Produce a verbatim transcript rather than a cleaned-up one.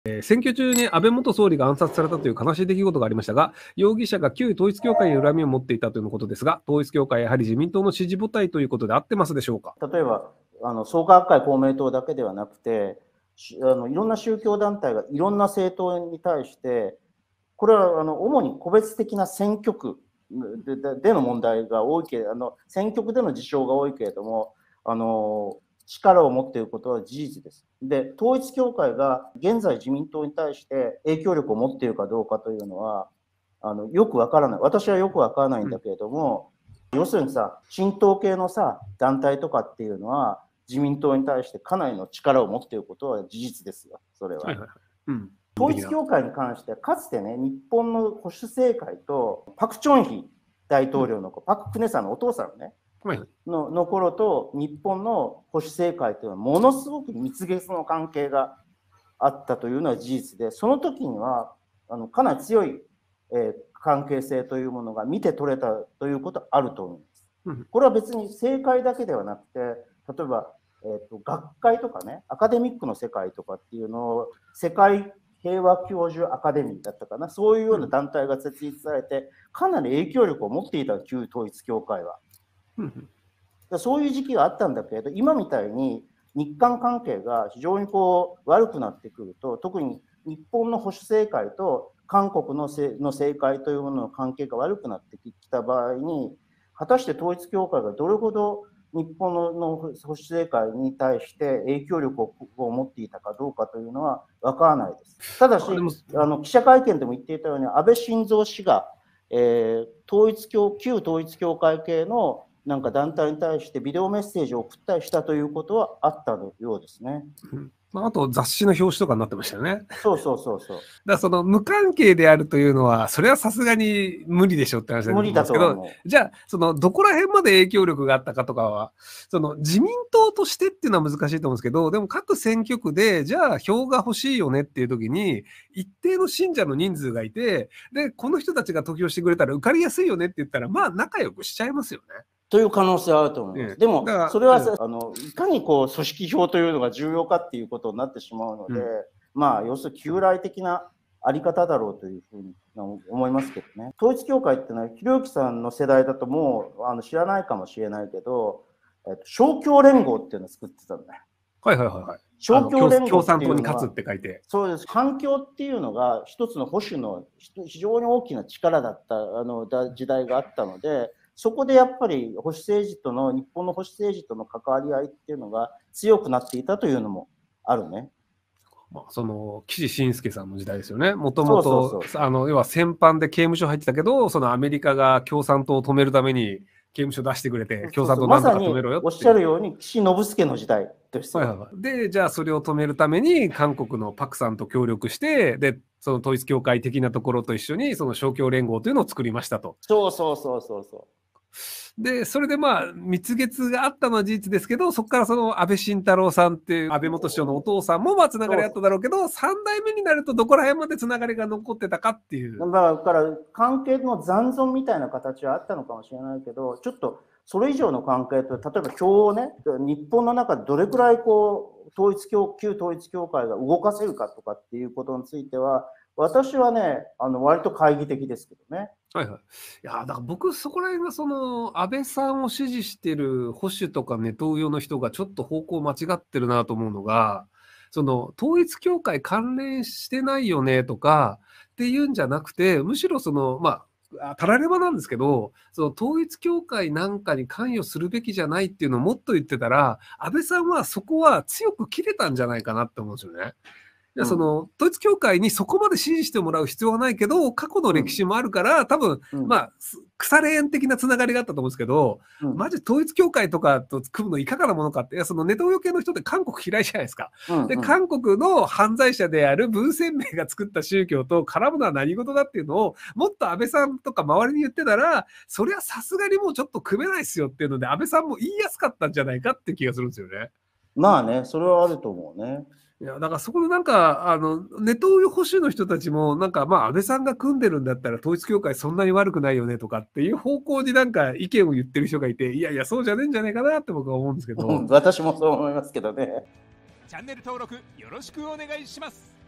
選挙中に安倍元総理が暗殺されたという悲しい出来事がありましたが、容疑者が旧統一教会に恨みを持っていたということですが、統一教会はやはり自民党の支持母体ということで合ってますでしょうか。 例えばあの創価学会公明党だけではなくて、あのいろんな宗教団体がいろんな政党に対して、これはあの主に個別的な選挙区 で, での問題が多いけれど、あの選挙区での事象が多いけれども、あの力を持っていることは事実です。で、統一教会が現在自民党に対して影響力を持っているかどうかというのは、あのよくわからない。私はよくわからないんだけれども、うん、要するにさ、神道系のさ、団体とかっていうのは、自民党に対してかなりの力を持っていることは事実ですよ、それは。はいはいはい、うん、統一教会に関しては、かつてね、日本の保守政界と、パク・チョンヒ大統領の子、うん、パク・クネさんのお父さんね、の, の頃と日本の保守政界というのはものすごく蜜月の関係があったというのは事実で、その時にはあのかなり強い、えー、関係性というものが見て取れたということはあると思います。うん、これは別に政界だけではなくて、例えば、えーと、学会とかね、アカデミックの世界とかっていうのを世界平和教授アカデミーだったかな、そういうような団体が設立されて、かなり影響力を持っていた旧統一教会は。そういう時期があったんだけれど、今みたいに日韓関係が非常にこう悪くなってくると、特に日本の保守政界と韓国の政界というものの関係が悪くなってきた場合に、果たして統一教会がどれほど日本の保守政界に対して影響力を持っていたかどうかというのは分からないです。ただし、あの記者会見でも言っていたように、安倍晋三氏が、えー、統一教旧統一教会系のなんか団体に対してビデオメッセージを送ったりしたということはあったようですね。 うんまあ、あと雑誌の表紙とかになってましたよね。 そうそうそうそう。だからその無関係であるというのは、それはさすがに無理でしょって話なんですけど、じゃあ、そのどこら辺まで影響力があったかとかは、その自民党としてっていうのは難しいと思うんですけど、でも各選挙区で、じゃあ票が欲しいよねっていう時に、一定の信者の人数がいて、で、この人たちが投票してくれたら受かりやすいよねって言ったら、まあ仲良くしちゃいますよね。 という可能性はあると思います。ええ、でも、それはさ、あのいかにこう組織票というのが重要かっていうことになってしまうので、うん、まあ、要するに旧来的なあり方だろうというふうに思いますけどね。統一教会っていうのは、ひろゆきさんの世代だともうあの知らないかもしれないけど、えっと、勝共連合っていうのを作ってたんだよ。 はいはいはいはい。 勝共連合共産党に勝つって書いて。 そうです。反共っていうのが一つの保守の非常に大きな力だったあの時代があったので、そこでやっぱり保守政治との日本の保守政治との関わり合いっていうのが強くなっていたというのもあるね。 まあ、その岸信介さんの時代ですよね。もともとあの要は戦犯で刑務所入ってたけど、そのアメリカが共産党を止めるために刑務所出してくれて、共産党なんとか止めろよって。 おっしゃるように岸信介の時代ですよ。 はいはい、でじゃあそれを止めるために韓国のパクさんと協力して、でその統一教会的なところと一緒にその勝共連合というのを作りましたと。 そうそうそうそうそう。 で、それでまあ、蜜月があったのは事実ですけど、そこからその安倍晋太郎さんっていう安倍元首相のお父さんもまあつながりあっただろうけど、さん代目になるとどこら辺までつながりが残ってたかっていう。 だから関係の残存みたいな形はあったのかもしれないけど、ちょっとそれ以上の関係と、例えば票をね、日本の中でどれくらいこう統一教旧統一教会が動かせるかとかっていうことについては、私はね、あの割と懐疑的ですけどね。 はいはい。いや、だから僕、そこら辺がその、安倍さんを支持してる保守とかネトウヨの人がちょっと方向間違ってるなと思うのが、その、統一教会関連してないよねとかっていうんじゃなくて、むしろその、まあ、たらればなんですけど、その統一教会なんかに関与するべきじゃないっていうのをもっと言ってたら、安倍さんはそこは強く切れたんじゃないかなって思うんですよね。いやその統一教会にそこまで支持してもらう必要はないけど、過去の歴史もあるから、多分、うん、まあ、腐れ縁的なつながりがあったと思うんですけど、うん、マジ統一教会とかと組むのいかがなものかって、いやそのネトウヨ系の人って韓国嫌いじゃないですか。うんうん、で、韓国の犯罪者である文鮮明が作った宗教と絡むのは何事だっていうのを、もっと安倍さんとか周りに言ってたら、そりゃさすがにもうちょっと組めないですよっていうので、安倍さんも言いやすかったんじゃないかって気がするんですよね。 まあね、それはあると思うね。 いやだからそこでなんかあのネトウヨ保守の人たちもなんかまあ安倍さんが組んでるんだったら統一教会そんなに悪くないよねとかっていう方向になんか意見を言ってる人がいて、いやいやそうじゃねえんじゃねえかなって僕は思うんですけど、 私もそう思いますけどね。 チャンネル登録よろしくお願いします。